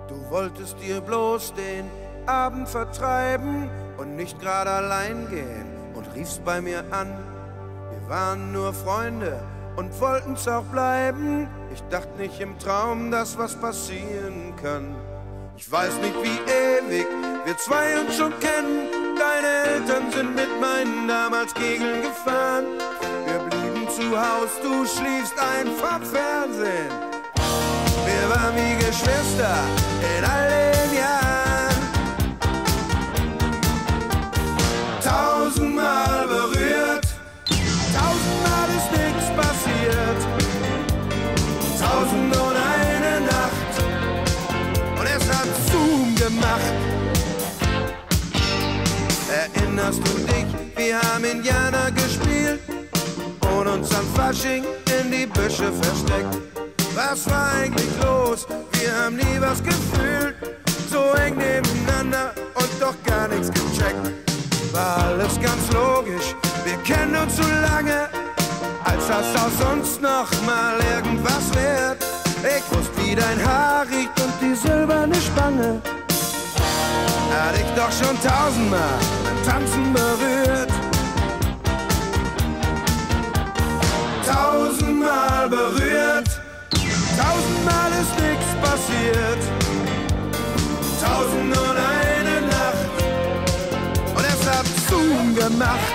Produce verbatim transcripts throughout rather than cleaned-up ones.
Du wolltest dir bloß den Abend vertreiben und nicht gerade allein gehen und riefst bei mir an. Wir waren nur Freunde und wollten's auch bleiben. Ich dachte nicht im Traum, dass was passieren kann. Ich weiß nicht, wie ewig wir zwei uns schon kennen. Deine Eltern sind mit meinen damals Kegeln gefahren. Wir blieben zu Haus, du schliefst ein vom Fernsehen. Wir waren wie Geschwister in all den Jahren. Tausendmal berührt, tausendmal ist nichts passiert. Tausend und eine Nacht und es hat Zoom gemacht. Erinnerst du dich, wir haben Indianer gespielt und uns am Fasching in die Büsche versteckt. Was war eigentlich los? Wir haben nie was gefühlt, so eng nebeneinander und doch gar nichts gecheckt. War alles ganz logisch, wir kennen uns so lange, als das aus uns noch mal irgendwas wird. Ich wusste, wie dein Haar riecht und die silberne Spange. Hatte ich doch schon tausendmal beim Tanzen berührt. Tausendmal berührt, tausendmal ist nichts passiert. Tausend und eine Nacht und es hat Zoom gemacht.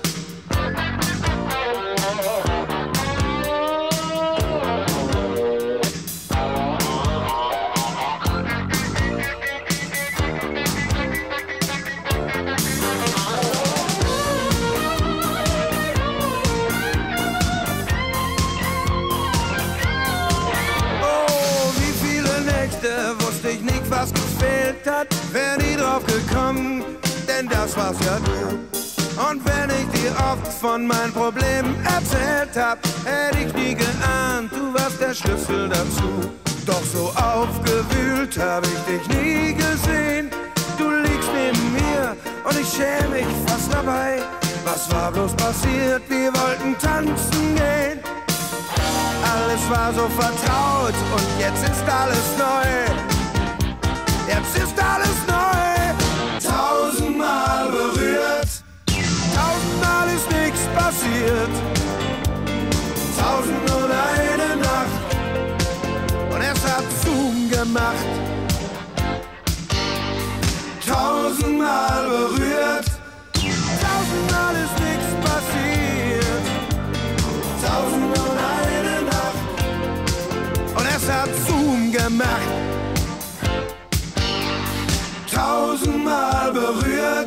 Wusste ich nicht, was gefehlt hat, wär nie drauf gekommen, denn das war's ja du. Und wenn ich dir oft von meinen Problemen erzählt hab, hätte ich nie geahnt, du warst der Schlüssel dazu. Doch so aufgewühlt hab ich dich nie gesehen. Du liegst neben mir und ich schäm mich fast dabei. Was war bloß passiert? Wir wollten tanzen gehen. Alles war so vertraut und jetzt ist alles neu. Jetzt ist alles neu. Tausendmal berührt, tausendmal ist nichts passiert. Tausend und eine Nacht und es hat Zoom gemacht. Tausendmal berührt, tausendmal ist nichts passiert. Tausend und eine Nacht und es hat Zoom gemacht. Tausendmal berührt.